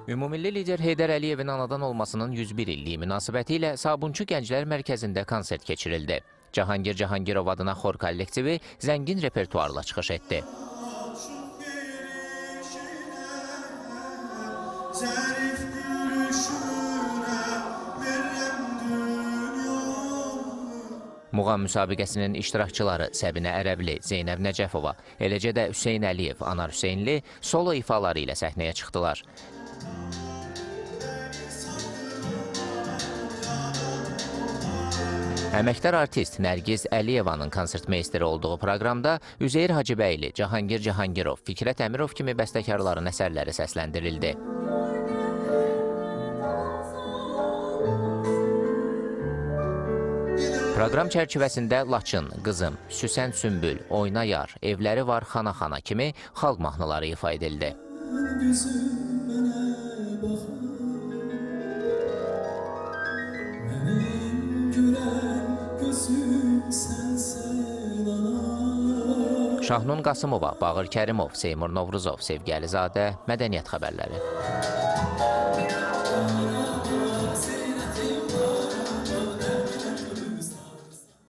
Ümumilli lider Heydər Əliyevin anadan olmasının 101 illiyi münasibəti ilə Sabunçu Gənclər Mərkəzində konsert keçirildi. Cahangir Cahangirov adına xor kollektivi zəngin repertuarla çıxış etdi. Muğam müsabiqəsinin iştirakçıları Səbinə Ərəbli, Zeynəb Nəcəfova, eləcə də Hüseyn Əliyev, Anar Hüseynli solo ifaları ilə səhnəyə çıxdılar. Əməkdar artist Nərgiz Əliyevanın konsert meysteri olduğu proqramda Üzeyir Hacıbəyli, Cahangir Cahangirov, Fikrət Əmirov kimi bəstəkarların əsərləri səsləndirildi. Proqram çərçivəsində Laçın, Qızım, Süsən Sümbül, Oyna Yar, Evləri Var Xana-xana kimi xalq mahnıları ifa edildi. Şahnun Qasımova, Bağır Kərimov, Seymur Novruzov, Sevgi Əlizadə, Mədəniyyət xəbərləri.